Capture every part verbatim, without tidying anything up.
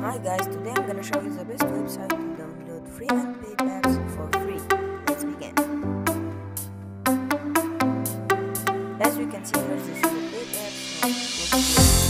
Hi guys, today I'm gonna show you the best website to download free and paid apps for free. Let's begin. As we can see here, this is the paid apps.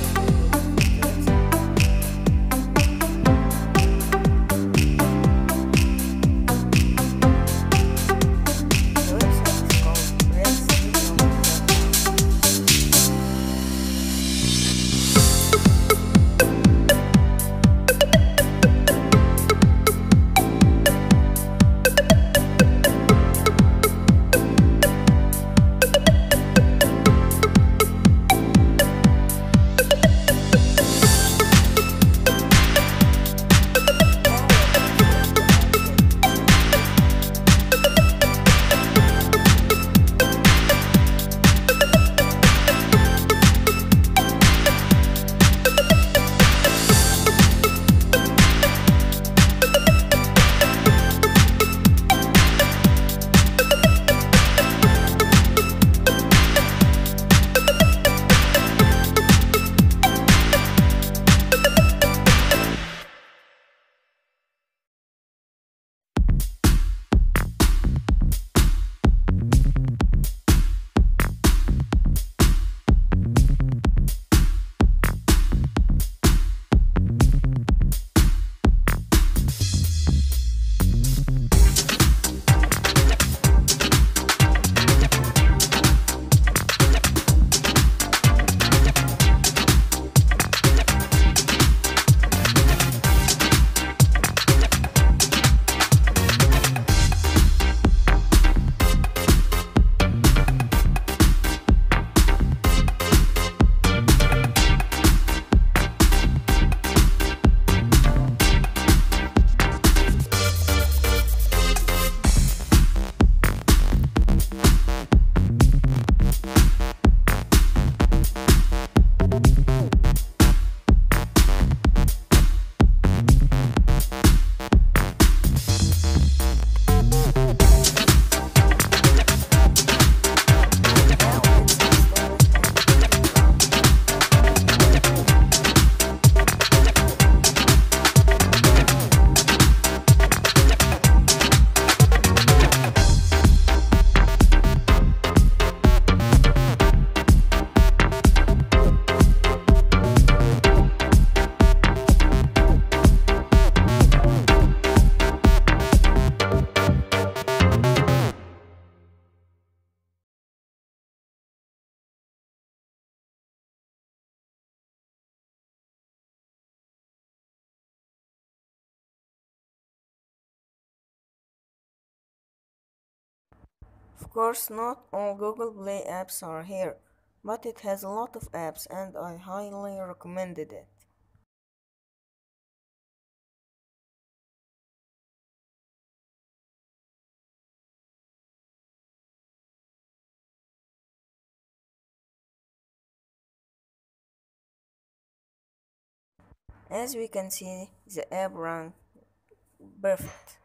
Of course, not all Google Play apps are here, but it has a lot of apps and I highly recommended it. As we can see, the app ran perfect.